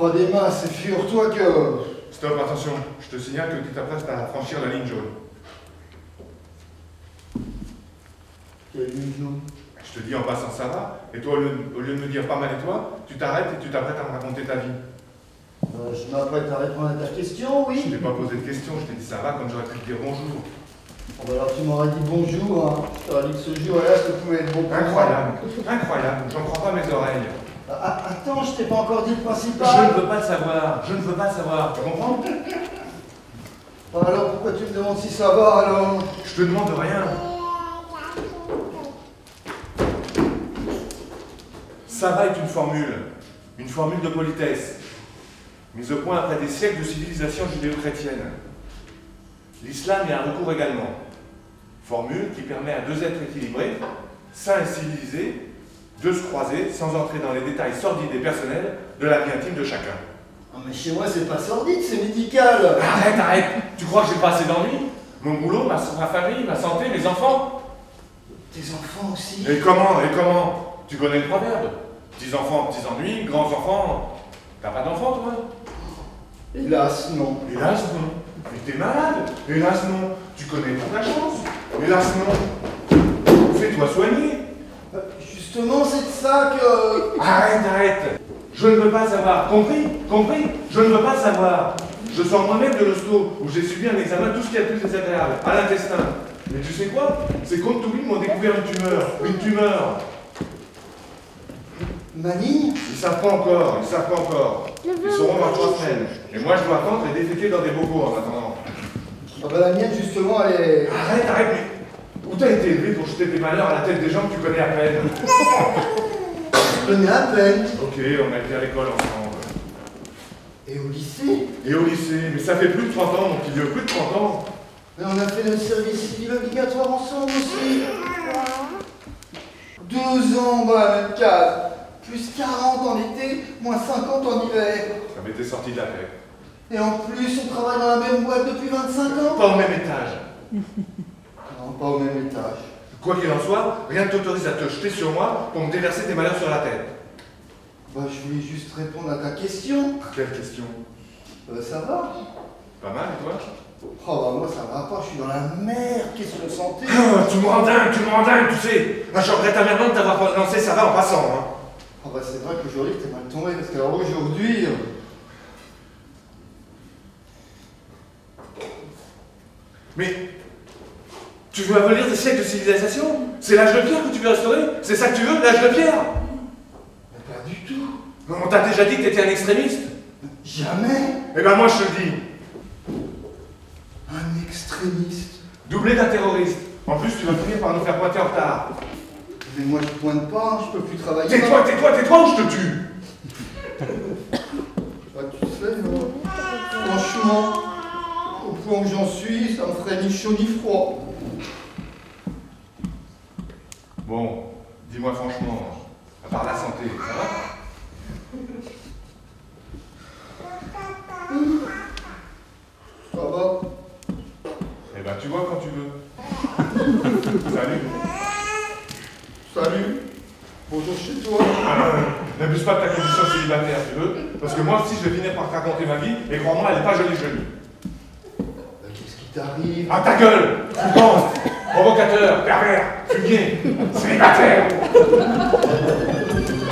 pas des masses, et figure-toi que... Stop, attention. Je te signale que tu t'apprêtes à franchir la ligne jaune. Quelle ligne jaune? Je te dis en passant ça va, et toi, au lieu de me dire pas mal et toi, tu t'arrêtes et tu t'apprêtes à me raconter ta vie. Je m'apprête à répondre à ta question, oui. Je t'ai pas posé de question, je t'ai dit ça va comme j'aurais pu te dire bonjour. Oh, bah alors tu m'aurais dit bonjour, hein. Je t'aurais dit que ce jour-là, ça pouvait être bon pour moi. Incroyable, incroyable, j'en crois pas mes oreilles. Attends, je t'ai pas encore dit le principal. Je ne veux pas le savoir, je ne veux pas le savoir, tu comprends? Alors pourquoi tu me demandes si ça va alors? Je te demande rien. Ça va est une formule de politesse, mise au point après des siècles de civilisation judéo-chrétienne. L'islam y a un recours également. Formule qui permet à deux êtres équilibrés, sains et civilisés, de se croiser sans entrer dans les détails sordides et personnels de la vie intime de chacun. Non mais chez moi c'est pas sordide, c'est médical. Arrête, arrête! Tu crois que j'ai pas assez d'ennuis? Mon boulot, ma famille, ma santé, mes enfants? Tes enfants aussi? Et comment? Tu connais le proverbe? Petits enfants, petits ennuis, grands enfants. T'as pas d'enfants, toi? Hélas, non. Hélas, non. Mais t'es malade. Hélas, non. Tu connais pas ta chance. Hélas, non. Fais-toi soigner. Justement, c'est de ça que... Arrête. Je ne veux pas savoir. Compris? Je ne veux pas savoir. Je sors moi-même de l'hosto où j'ai subi un examen tout ce qui est le plus désagréable, à l'intestin. Mais tu sais quoi? C'est compte tout ils m'ont découvert une tumeur. Maligne? Ils savent pas encore. Ils sauront dans 3 semaines. Et moi, je dois attendre et déféquer dans des bocaux en attendant. Ah bah la mienne, justement, elle est... Arrête, mais... Où t'as été élevé pour jeter tes malheurs à la tête des gens que tu connais à peine? Je connais à peine. Ok, on a été à l'école ensemble. Et au lycée? Mais ça fait plus de 30 ans, mon petit vieux, plus de 30 ans. Mais on a fait notre service civil obligatoire ensemble aussi. 2 ans dans la même case. Plus 40 en été, moins 50 en hiver. Ça m'était sorti de la tête. Et en plus, on travaille dans la même boîte depuis 25 ans. Pas au même étage. Non, pas au même étage. Quoi qu'il en soit, rien ne t'autorise à te jeter sur moi pour me déverser tes malheurs sur la tête. Bah, je voulais juste répondre à ta question. Quelle question? Ça va? Pas mal, et toi? Oh bah moi ça va pas, je suis dans la merde, qu'est-ce que santé? Tu me rends dingue, tu sais. Je regrette amèrement de t'avoir lancé ça va en passant, hein. Oh bah c'est vrai qu'aujourd'hui t'es mal tombé, parce qu'alors aujourd'hui... Mais... Tu veux abolir des siècles de civilisation? C'est l'âge de pierre que tu veux restaurer? C'est ça que tu veux, l'âge de pierre? Mais pas du tout. On t'a déjà dit que t'étais un extrémiste? Jamais. Eh ben moi je te le dis. Un extrémiste. Doublé d'un terroriste. En plus tu vas finir par nous faire pointer en retard. Mais moi je pointe pas, je peux plus travailler. Tais-toi ou je te tue. Bah tu sais, franchement, au point où j'en suis, ça me ferait ni chaud ni froid. Bon, dis-moi franchement, à part la santé, ça va? Ça va? Eh ben tu vois quand tu veux. Salut. Salut. Bonjour chez toi. N'abuse pas de ta condition célibataire, tu veux? Parce que moi aussi je vais finir par te raconter ma vie, et crois-moi, elle est pas jolie. Qu'est-ce qui t'arrive? Ah ta gueule! Tu penses? Provocateur, pervers, fumier, célibataire!